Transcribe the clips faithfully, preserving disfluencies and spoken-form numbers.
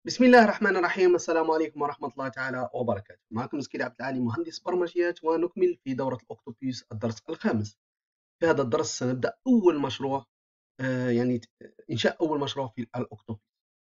بسم الله الرحمن الرحيم. السلام عليكم ورحمة الله تعالى وبركاته. معكم مسكين عبد العالي، مهندس برمجيات، ونكمل في دورة الأوكتوبيوس الدرس الخامس. في هذا الدرس سنبدأ أول مشروع، آه يعني إنشاء أول مشروع في الأوكتوبيوس.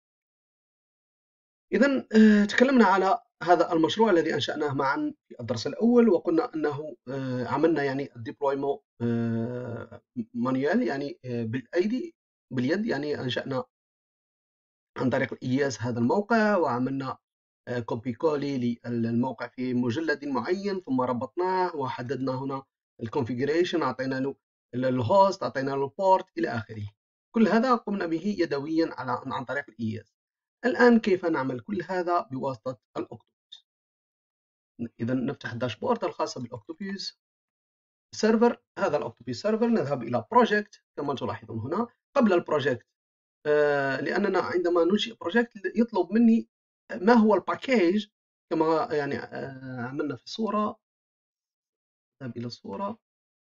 إذا آه تكلمنا على هذا المشروع الذي أنشأناه معا في الدرس الأول، وقلنا أنه آه عملنا يعني الديبلويمون آه مانيوال، يعني آه بالأيدي باليد، يعني أنشأنا عن طريق الإياس هذا الموقع، وعملنا كوبي كولي للموقع في مجلد معين، ثم ربطناه وحددنا هنا الكونفيجريشن، أعطينا له الهوست، أعطينا له البورت إلى آخره. كل هذا قمنا به يدويا على عن طريق الإياس. الآن كيف نعمل كل هذا بواسطة الأوكتوبيوس؟ إذا نفتح الداشبورد الخاصة بالأوكتوبيوس سيرفر. هذا الأوكتوبيوس سيرفر، نذهب إلى بروجكت كما تلاحظون هنا. قبل البروجكت، لأننا عندما ننشئ بروجكت يطلب مني ما هو الباكيج، كما يعني عملنا في الصورة. نذهب إلى الصورة.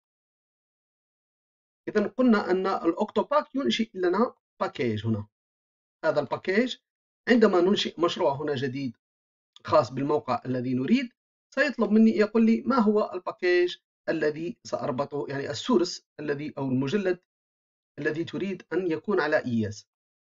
إذا قلنا أن الأوكتوباك ينشئ لنا باكيج هنا. هذا الباكيج عندما ننشئ مشروع هنا جديد خاص بالموقع الذي نريد، سيطلب مني، يقول لي ما هو الباكيج الذي سأربطه، يعني السورس الذي أو المجلد الذي تريد أن يكون على إياس.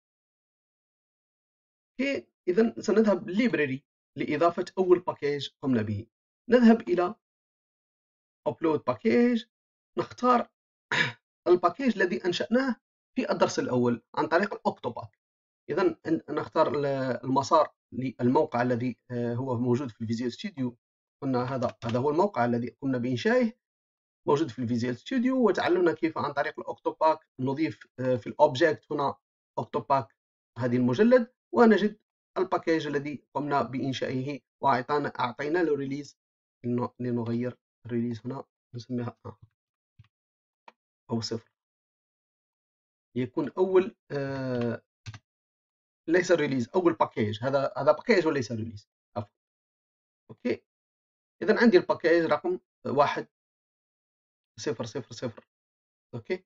إذا سنذهب لليبراري لإضافة أول باكيج قمنا به. نذهب إلى Upload Package، نختار الباكيج الذي أنشأناه في الدرس الأول عن طريق الأوكتوباك. إذا نختار المسار للموقع الذي هو موجود في الفيزيوال ستوديو. قلنا هذا هذا هو الموقع الذي قمنا بإنشائه، موجود في الفيزيوال ستوديو. وتعلمنا كيف عن طريق الأوكتوباك نضيف في الأوبجكت هنا أوكتوباك هذه المجلد، ونجد الباكيج الذي قمنا بإنشائه، وأعطينا أعطينا له ريليز. لنغير الريليز هنا، نسميها أو صفر، يكون أول آه ليس ريليز، أول باكيج. هذا هذا باكيج وليس ريليز، عفوا. أوكي. إذا عندي الباكيج رقم واحد صفر صفر صفر. أوكي.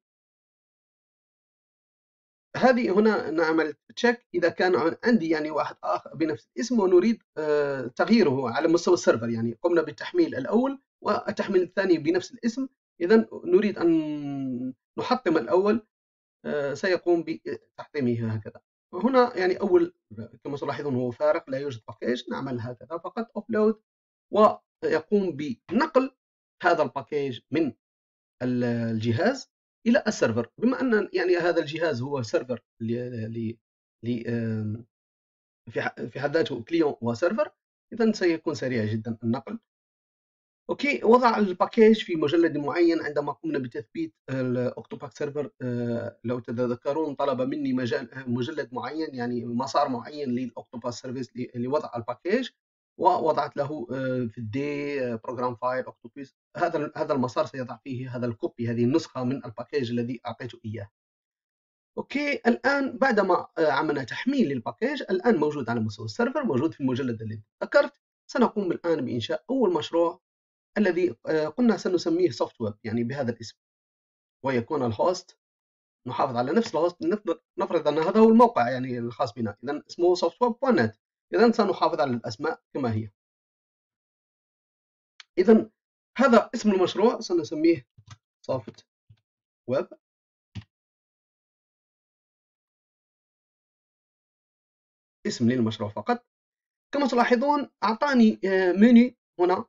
هذه هنا نعمل تشيك إذا كان عندي يعني واحد آخر بنفس الاسم ونريد آه تغييره على مستوى السيرفر. يعني قمنا بالتحميل الأول والتحميل الثاني بنفس الاسم. إذا نريد أن نحطم الأول، آه سيقوم بتحطيمه هكذا. هنا يعني أول كما تلاحظون هو فارغ، لا يوجد باكيج. نعمل هكذا فقط أبلود، ويقوم بنقل هذا الباكيج من الجهاز إلى السيرفر. بما أن يعني هذا الجهاز هو سيرفر ل في حد ذاته كليون وسيرفر، إذا سيكون سريع جدا النقل. اوكي. وضع الباكيج في مجلد معين. عندما قمنا بتثبيت الاوكتوباك سيرفر، لو تتذكرون طلب مني مجال مجلد معين، يعني مسار معين للاوكتوباك سيرفيس لوضع الباكيج، ووضعت له في الدي بروجرام فايل اوكتوبيس. هذا هذا المسار سيضع فيه هذا الكوبي، هذه النسخة من الباكيج الذي أعطيته إياه. اوكي. الآن بعدما عملنا تحميل للباكيج، الآن موجود على مستوى السيرفر، موجود في المجلد الذي ذكرت. سنقوم الآن بإنشاء أول مشروع الذي قلنا سنسميه سوفت ويب، يعني بهذا الاسم، ويكون الهوست نحافظ على نفس الهوست. نفرض أن هذا هو الموقع يعني الخاص بنا، إذا اسمه سوفت ويب دوت نت. إذا سنحافظ على الأسماء كما هي. إذا هذا اسم المشروع، سنسميه سوفت ويب. اسم للمشروع فقط. كما تلاحظون أعطاني مني هنا.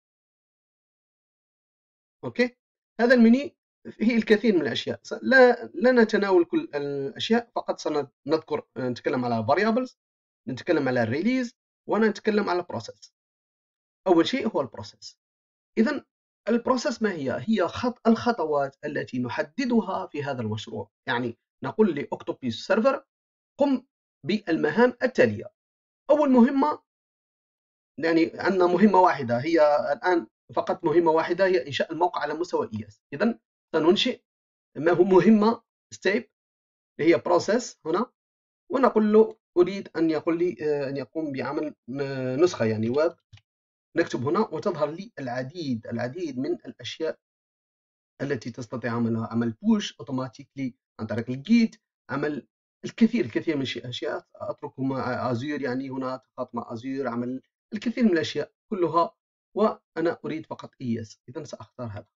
أوكي. هذا المني فيه الكثير من الأشياء. لا لا نتناول كل الأشياء، فقط سنذكر نتكلم على variables، نتكلم على الريليز، ونتكلم على البروسيس. أول شيء هو البروسيس. إذا البروسيس ما هي؟ هي خط الخطوات التي نحددها في هذا المشروع. يعني نقول لأوكتوبيوس سيرفر قم بالمهام التالية. أول مهمة، يعني عندنا مهمة واحدة هي الآن، فقط مهمة واحدة هي إنشاء الموقع على مستوى إياس. إذا سننشئ مهمة ستيب اللي هي بروسيس هنا، ونقول له أريد أن يقول لي أن يقوم بعمل نسخة يعني ويب. نكتب هنا وتظهر لي العديد العديد من الأشياء التي تستطيع عملها. عمل بوش أوتوماتيكلي عن طريق الجيت، عمل الكثير الكثير من الأشياء أتركه مع أزور، يعني هنا أتخاطب مع أزور، أعمل الكثير من الأشياء كلها، وأنا أريد فقط إياس. إذا سأختار هذا.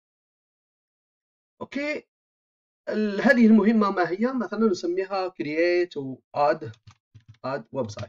أوكي. هذه المهمة ما هي؟ مثلا نسميها create و add add website.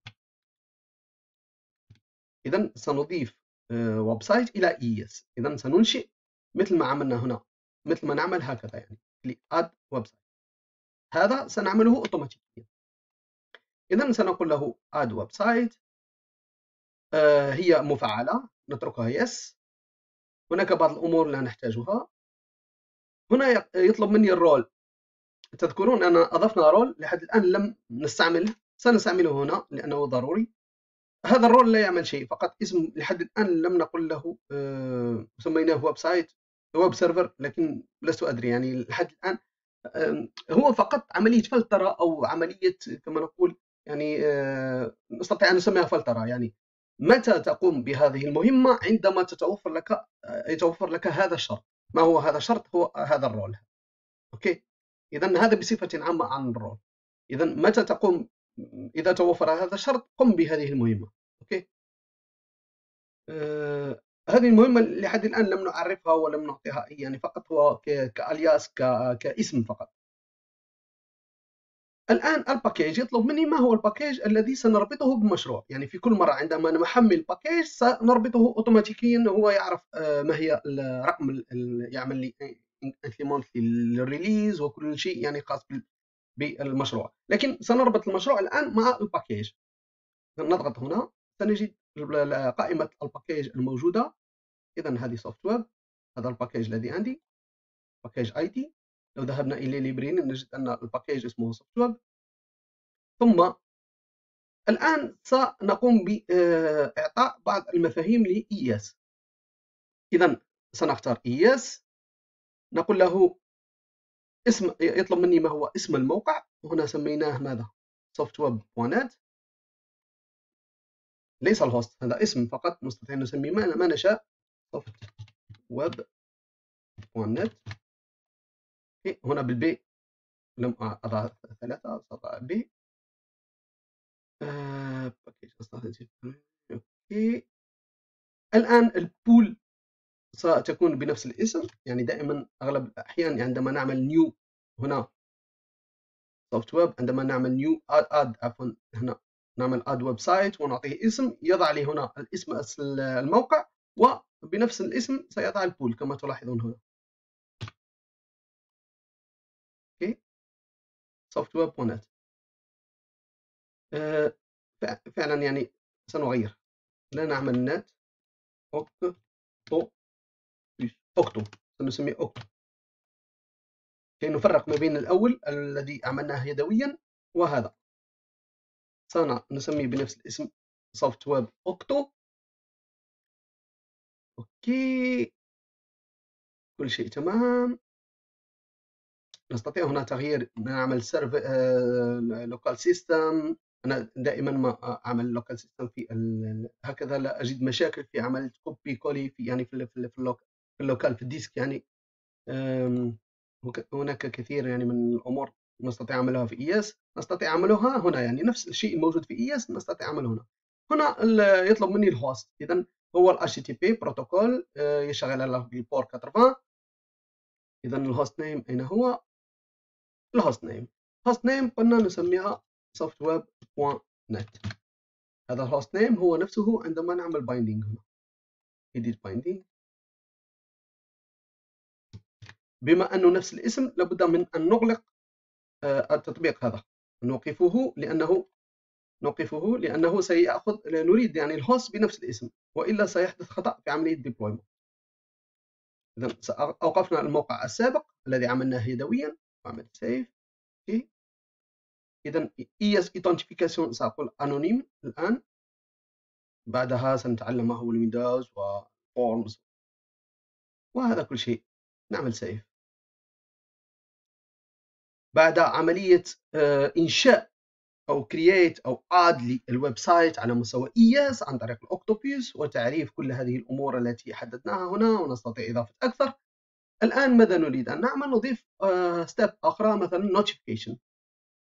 إذا سنضيف ويب سايت إلى إياس. إذا سننشئ مثل ما عملنا هنا، مثل ما نعمل هكذا، يعني add website. هذا سنعمله أوتوماتيكيا. إذا سنقول له add website. آه هي مفعلة، نتركها yes. هناك بعض الأمور لا نحتاجها. هنا يطلب مني الرول. تذكرون أن أضفنا رول لحد الآن لم نستعمله، سنستعمله هنا لأنه ضروري. هذا الرول لا يعمل شيء، فقط اسم. لحد الآن لم نقل له آه سميناه ويب سايت ويب سيرفر، لكن لست أدري يعني لحد الآن. آه هو فقط عملية فلترة أو عملية كما نقول، يعني آه نستطيع أن نسميها فلترة. يعني متى تقوم بهذه المهمة؟ عندما تتوفر لك آه يتوفر لك هذا الشرط. ما هو هذا الشرط؟ هو هذا الرول. أوكي. إذا هذا بصفة عامة عن الرول. إذا متى تقوم؟ إذا توفر هذا الشرط قم بهذه المهمة. أوكي. آه هذه المهمة لحد الآن لم نعرفها ولم نعطيها أي، يعني فقط هو كالياس، كاسم فقط. الآن الباكيج يطلب مني ما هو الباكيج الذي سنربطه بمشروع. يعني في كل مرة عندما نحمل باكيج سنربطه أوتوماتيكيا، هو يعرف آه ما هي الرقم، يعمل لي implement للريليز وكل شيء يعني خاص بالمشروع. لكن سنربط المشروع الآن مع الباكيج. نضغط هنا سنجد قائمة الباكيج الموجودة. إذا هذه سوفت ويب، هذا الباكيج الذي عندي باكيج اي تي. لو ذهبنا إلى ليبرين نجد أن الباكيج اسمه سوفت ويب. ثم الآن سنقوم بإعطاء بعض المفاهيم لإياس. إذا سنختار إياس، نقول له اسم، يطلب مني ما هو اسم الموقع. وهنا سميناه ماذا؟ softweb.net. ليس الهوست، هذا اسم فقط، نستطيع أن نسميه ما نشاء، softweb.net. هنا بالبي لم أضع ثلاثة، سأضع بي. آه، أوكي. الآن البول ستكون بنفس الاسم. يعني دائما أغلب الأحيان عندما نعمل نيو هنا سوفت ويب، عندما نعمل نيو اد عفوا هنا نعمل اد ويب سايت ونعطيه اسم، يضع لي هنا الاسم أصل الموقع، وبنفس الاسم سيضع البول كما تلاحظون هنا. اوكي. سوفت ويب ونت. آه فعلا يعني سنغير، لا نعمل نت اوكتو اوكتو، سنسميه اوكتو كي نفرق ما بين الأول الذي عملناه يدويا وهذا. سنسميه بنفس الاسم سوفت ويب اوكتو. اوكي. كل شيء تمام. نستطيع هنا تغيير، نعمل سيرفر لوكال سيستم. أنا دائما ما أعمل لوكال سيستم في هكذا لا أجد مشاكل في عمل كوبي كولي في يعني في في في اللوكال في الديسك. يعني هناك كثير يعني من الأمور نستطيع عملها في إياس، نستطيع عملها هنا. يعني نفس الشيء الموجود في إياس نستطيع عمله هنا. هنا يطلب مني الهوست. إذا هو ال إتش تي تي بي بروتوكول يشتغل على البور ثمانين. إذا الهوست نيم أين هو؟ الهوست نيم هوست نيم قلنا نسميها softweb.net. هذا الهوست نيم هو نفسه عندما نعمل بايندينج هنا edit binding. بما أنه نفس الاسم لابد من أن نغلق التطبيق هذا، نوقفه لأنه نوقفه لأنه سيأخذ، نريد يعني الهوست بنفس الاسم، وإلا سيحدث خطأ في عملية deployment. إذا أوقفنا الموقع السابق الذي عملناه يدويا وعمل save. إذا إياس Authentication سأقول anonyme الآن. بعدها سنتعلم ما هو الويندوز وفورمز وهذا كل شيء. نعمل سيف. بعد عملية إنشاء أو كرييت أو آد للويب سايت على مستوى إياس عن طريق الأوكتوبيوس وتعريف كل هذه الأمور التي حددناها هنا، ونستطيع إضافة أكثر. الآن ماذا نريد أن نعمل؟ نضيف ستيب أخرى، مثلا notification.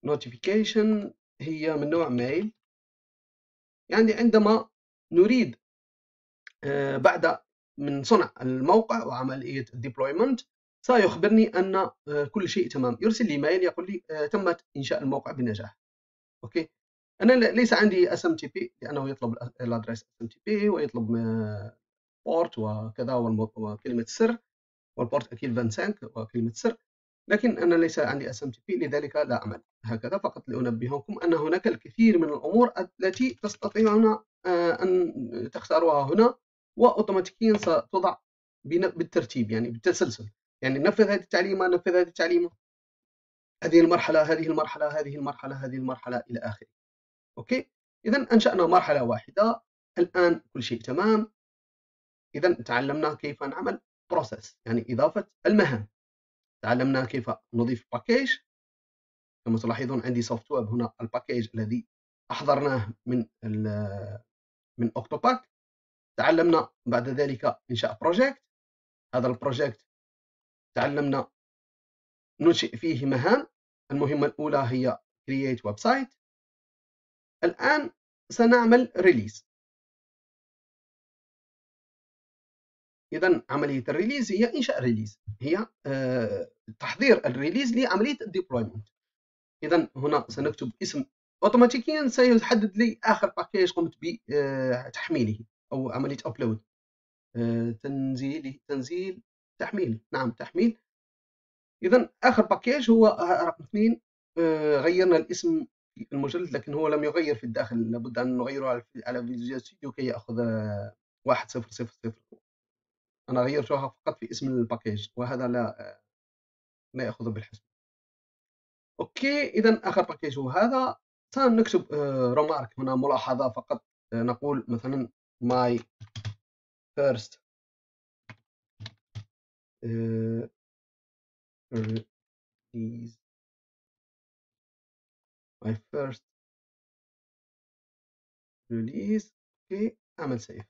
notification هي من نوع ميل، يعني عندما نريد بعد من صنع الموقع وعملية الديبلويمنت سيخبرني أن كل شيء تمام، يرسل لي ميل يقول لي تمت إنشاء الموقع بنجاح. أوكي، أنا ليس عندي اس ام تي بي لأنه يطلب الادريس اس ام تي بي ويطلب بورت وكذا وكلمة سر، والبورت أكيد خمسة وعشرين وكلمة سر، لكن أنا ليس عندي اس ام تي بي لذلك لا أعمل هكذا، فقط لأنبهكم أن هناك الكثير من الأمور التي تستطيعون أن تختاروها هنا وأوتوماتيكيا ستضع بالترتيب، يعني بالتسلسل، يعني نفذ هذه التعليمة نفذ هذه التعليمة، هذه المرحلة هذه المرحلة هذه المرحلة هذه المرحلة إلى آخره. أوكي، إذا أنشأنا مرحلة واحدة، الآن كل شيء تمام. إذا تعلمنا كيف نعمل بروسيس، يعني إضافة المهام. تعلمنا كيف نضيف باكيج، كما تلاحظون عندي سوفت ويب هنا الباكيج الذي أحضرناه من من أوكتوباك. تعلمنا بعد ذلك إنشاء بروجكت، هذا البروجكت تعلمنا ننشئ فيه مهام. المهمة الأولى هي create website. الآن سنعمل ريليز. إذا عملية الريليز هي إنشاء ريليز، هي تحضير الريليز لعملية الديبلويمنت. إذا هنا سنكتب اسم، أوتوماتيكيا سيحدد لي آخر باكيج قمت بتحميله أو عملية أبلود، تنزيل تنزيل تحميل، نعم تحميل. إذا آخر باكيج هو رقم اثنين. غيرنا الاسم في المجلد لكن هو لم يغير في الداخل، لابد أن نغيره على فيجوال ستوديو كي يأخذ واحد صفر صفر صفر. أنا غيرتها فقط في اسم الباكيج وهذا لا لا يأخذ بالحسب. أوكي، إذا آخر باكيج هو هذا. سنكتب رمارك هنا، ملاحظة فقط، نقول مثلا my first release my first release. اوكي، اعمل سيف.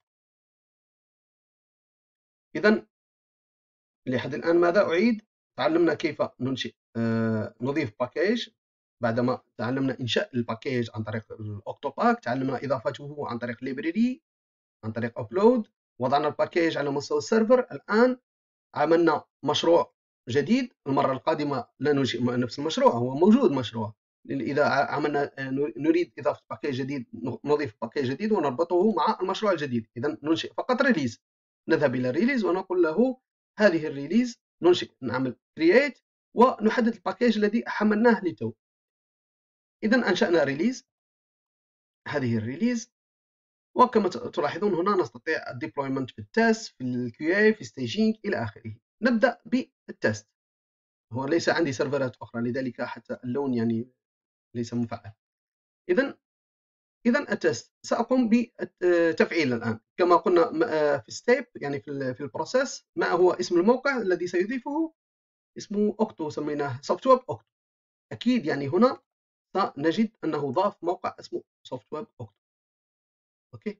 اذا لحد الان ماذا اعيد؟ تعلمنا كيف ننشئ آه نضيف باكيج، بعدما تعلمنا انشاء الباكيج عن طريق الاوكتوباك، تعلمنا اضافته عن طريق ليبراري، عن طريق ابلود، وضعنا الباكيج على مستوى السيرفر. الان عملنا مشروع جديد، المره القادمه لا ننشئ نفس المشروع، هو موجود مشروع. إذا عملنا نريد إضافة باكيج جديد نضيف باكيج جديد ونربطه مع المشروع الجديد. إذا ننشئ فقط ريليز، نذهب إلى ريليز ونقول له هذه الريليز، ننشئ نعمل create ونحدد الباكيج الذي حملناه للتو. إذا أنشأنا ريليز، هذه الريليز، وكما تلاحظون هنا نستطيع الديبلويمنت في التست، في الكيو اي، في الستيجينج إلى آخره. نبدأ بالتست. هو ليس عندي سيرفرات أخرى لذلك حتى اللون يعني ليس مفعل. إذا إذا التست سأقوم بتفعيل الآن كما قلنا في ستيب، يعني في البروسيس. ما هو اسم الموقع الذي سيضيفه؟ اسمه أوكتو، سميناه سوفت ويب أوكتو. أكيد يعني هنا سنجد أنه ضاف موقع اسمه سوفت ويب أوكتو. أوكي،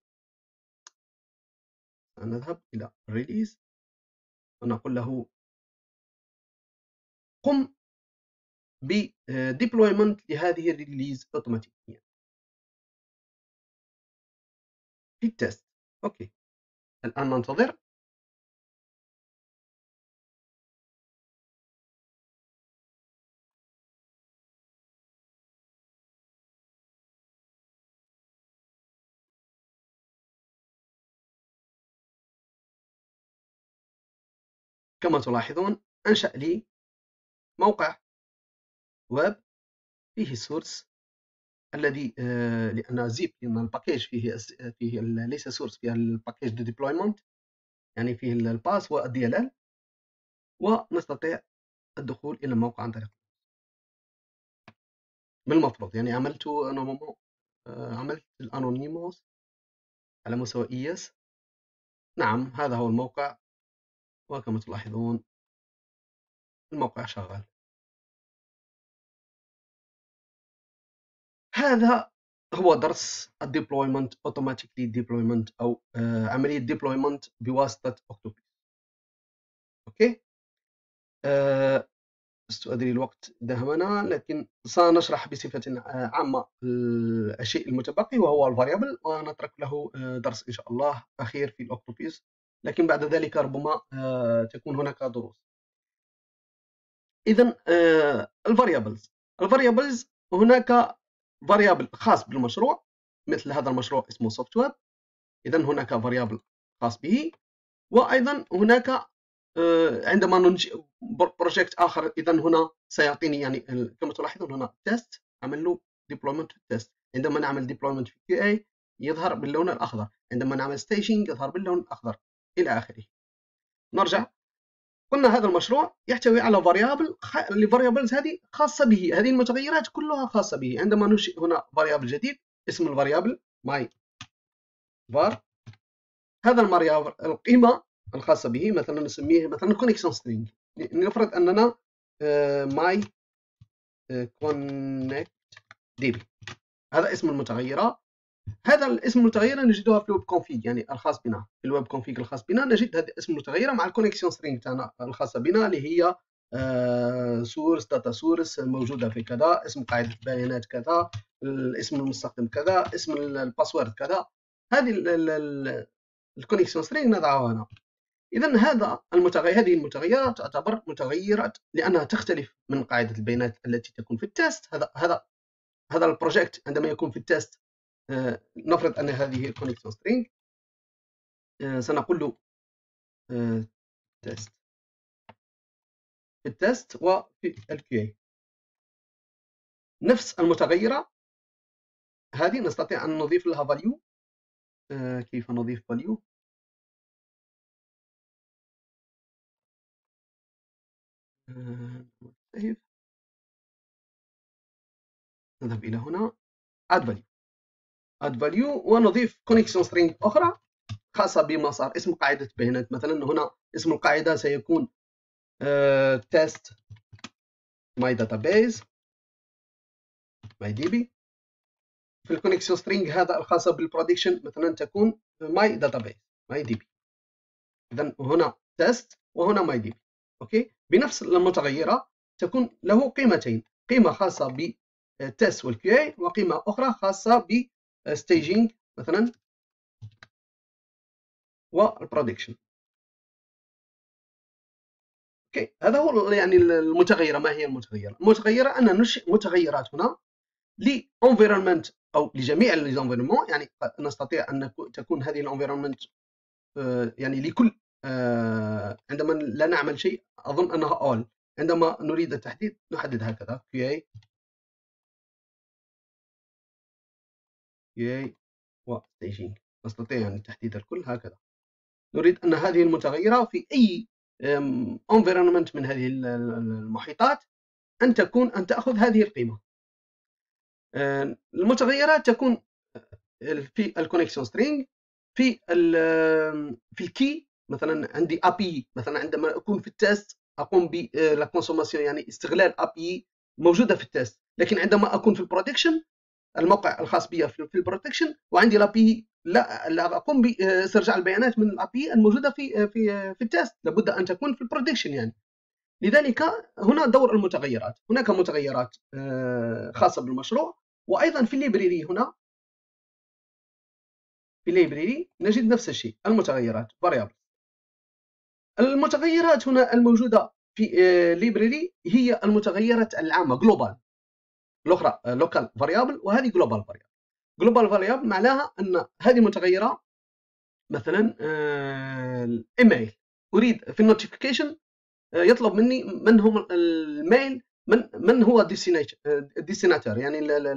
نذهب إلى ريليز ونقول له قم بديبلويمنت لهذه الريليز أوتوماتيكيا في التست. أوكي، الآن ننتظر. كما تلاحظون أنشأ لي موقع ويب فيه سورس الذي آه لأن زيب، لأن الباكيج فيه فيه ليس سورس، فيه الباكيج دو ديبلويمنت، يعني فيه الباس والدي ال ال، ونستطيع الدخول إلى الموقع عن طريق بالمفروض. يعني عملت نورمالمون آه عملت الانونيموس على مستوى اي اس. نعم، هذا هو الموقع، وكما تلاحظون الموقع شغال. هذا هو درس الديبلويمنت، اوتوماتيكلي ديبلويمنت، او آه عملية ديبلويمنت بواسطة اوكتوبيس. اوكي، آه لست أدري الوقت دهمنا، لكن سنشرح بصفة عامة الشيء المتبقي وهو الفاريبل، ونترك له درس إن شاء الله أخير في الأوكتوبيس، لكن بعد ذلك ربما تكون هناك دروس. إذن الفاريبلز الفاريبلز هناك فاريبل خاص بالمشروع، مثل هذا المشروع اسمه سوفت ويب، إذن هناك فاريبل خاص به. وأيضا هناك عندما ننشئ بروجكت آخر، إذن هنا سيعطيني يعني كما تلاحظون هنا تيست، عمل له ديبلويمنت تيست. عندما نعمل ديبلويمنت في كيو اي يظهر باللون الأخضر، عندما نعمل ستيجنج يظهر باللون الأخضر إلى آخره. نرجع، قلنا هذا المشروع يحتوي على فاريابل، الفاريابلز هذه خاصة به، هذه المتغيرات كلها خاصة به. عندما ننشئ هنا فاريابل جديد، اسم الفاريابل ماي var، هذا الفاريابل القيمة الخاصة به مثلا نسميه مثلا كونيكشن سترينج. نفرض أننا ماي كونكت دي بي، هذا اسم المتغيرة. هذا الاسم المتغيرة نجدها في الويب كونفيج، يعني الخاص بنا في الويب كونفيج الخاص بنا، نجد هذا الاسم المتغيرة مع الكونيكشن سترينج تاعنا الخاصة بنا، اللي هي سورس داتا سورس موجودة في كذا، اسم قاعدة بيانات كذا، الاسم المستخدم كذا، اسم الباسورد كذا. هذه الكونيكشن سترينج نضعها هنا. إذن هذا المتغير هذه المتغيرات تعتبر متغيرات لأنها تختلف من قاعدة البيانات التي تكون في التست. هذا هذا هذا البروجكت عندما يكون في التست، نفرض أن هذه الكونيكشن سترينج، سنقول له تست في التست وفي الكيو اي نفس المتغيرة هذه نستطيع أن نضيف لها value. كيف نضيف value؟ نذهب إلى هنا add value add value ونضيف connection string أخرى خاصة بمسار اسم قاعدة بيانات. مثلا هنا اسم القاعدة سيكون test my database my db. في الكونكشن string هذا الخاصة بالبرودكشن مثلا تكون my database my db. إذن هنا test وهنا my db. أوكي، بنفس المتغيرة تكون له قيمتين، قيمة خاصة ب test والكيو اي، وقيمة أخرى خاصة ب staging مثلا والبرودكشن. اوكي، هذا هو يعني المتغيرة. ما هي المتغيرة؟ المتغيرة أن ننشئ متغيرات هنا لانفيرونمنت أو لجميع الانفيرونمنت، يعني نستطيع أن تكون هذه الانفيرونمنت يعني لكل عندما لا نعمل شيء أظن أنها all، عندما نريد التحديد نحدد هكذا كيو اي كيو اي وستيجنج، نستطيع يعني تحديد الكل هكذا. نريد أن هذه المتغيرة في أي environment من هذه المحيطات أن تكون أن تأخذ هذه القيمة. المتغيرات تكون في الكونكشن سترينج، في ال في الكي. مثلا عندي اي بي، مثلا عندما أكون في التست أقوم بلا كونسوماسيون يعني استغلال اي بي موجودة في التست، لكن عندما أكون في البرودكشن الموقع الخاص بي في البروتكشن وعندي الاي بي لا, لا اقوم باسترجاع البيانات من الاي بي الموجوده في في في التست، لابد ان تكون في البرودكشن يعني. لذلك هنا دور المتغيرات، هناك متغيرات خاصه بالمشروع، وايضا في الليبراري. هنا في الليبراري نجد نفس الشيء، المتغيرات variables. المتغيرات هنا الموجوده في الليبراري هي المتغيرات العامه جلوبال، الاخرى لوكال فاريابل وهذه جلوبال فاريابل. جلوبال فاريابل معناها ان هذه متغيره مثلا الايميل، اريد في النوتيفيكيشن يطلب مني من هم الميل، من من هو الديستيناتور يعني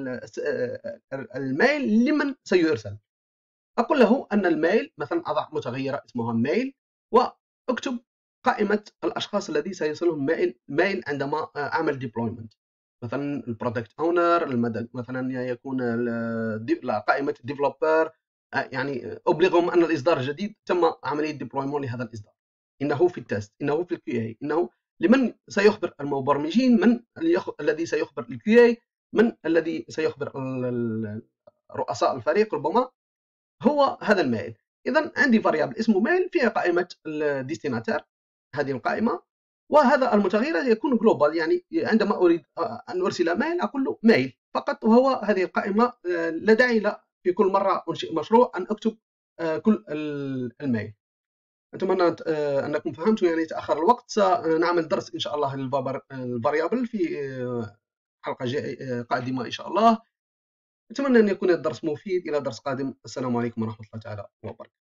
الميل لمن سيرسل. اقول له ان الميل مثلا اضع متغيره اسمها ميل، واكتب قائمه الاشخاص الذي سيصلهم ميل ميل عندما اعمل ديبلويمنت. مثلا البرودكت اونر، مثلا يكون قائمه الديفلوبر، يعني ابلغهم ان الاصدار الجديد تم عمليه ديبلويمون لهذا الاصدار، انه في التست، انه في الكيو اي، انه لمن سيخبر المبرمجين، من الذي سيخبر الكيو اي، من الذي سيخبر رؤساء الفريق ربما، هو هذا الميل. اذا عندي فاريابل اسمه ميل فيها قائمه الديستيناتور، هذه القائمه وهذا المتغير يكون جلوبال، يعني عندما أريد أن أرسل ميل أقول له ميل فقط، وهو هذه القائمة لا داعي لا في كل مرة أنشئ مشروع أن أكتب كل الميل. أتمنى أنكم فهمتوا، يعني تأخر الوقت. سنعمل درس إن شاء الله للفاريابل في حلقة قادمة إن شاء الله. أتمنى أن يكون الدرس مفيد. إلى درس قادم، السلام عليكم ورحمة الله تعالى وبركاته.